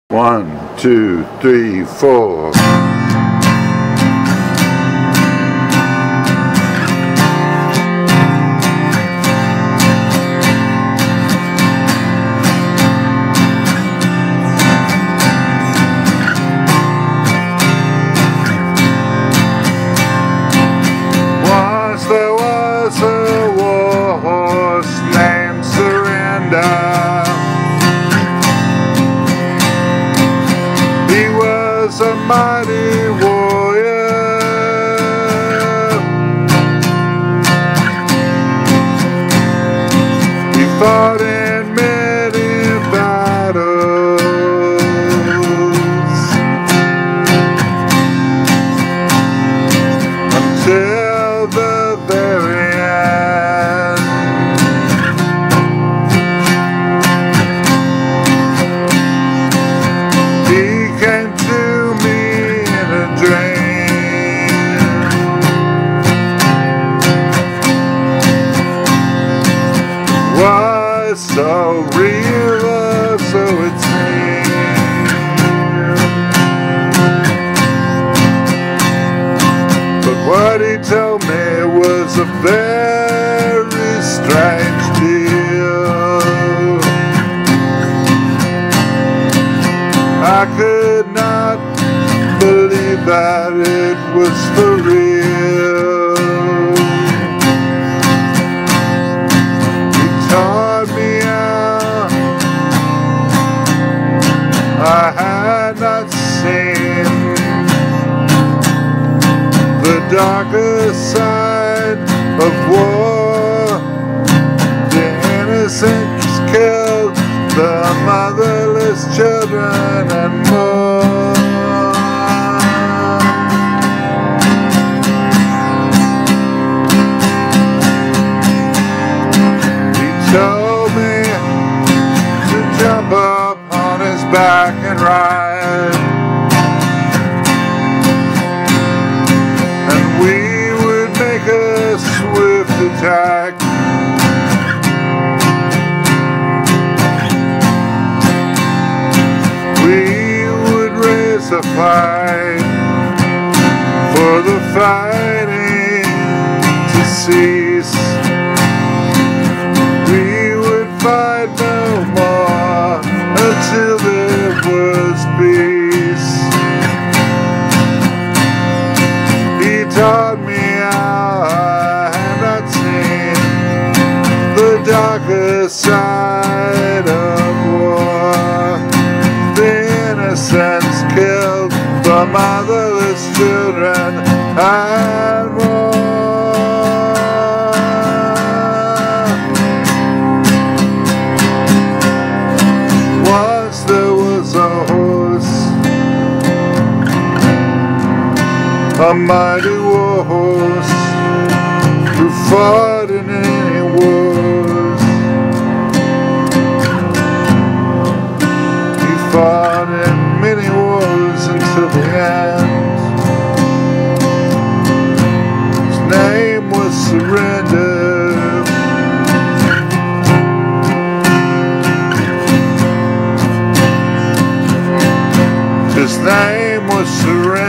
1, 2, 3, 4. Once there was a warhorse named Surrender. He was a mighty warrior. He fought in many battles until the very end. He came to me in a dream. Was so real, or so it seemed. But what he told me was a very strange deal. I could not believe that it was for real. He taught me out I had not seen the darker side of war. The innocents killed, the motherless children and more. He told me to jump up on his back and ride, and we would make a swift attack. We would raise a fight for the fighting to cease. We would fight no more until there was peace. He taught me how I had not seen the darker side of war. The innocents killed, the motherless children and more. Once there was a horse, a mighty warhorse, who fought in any wars. He fought in many wars until the end. His name was Surrender. His name was Surrender.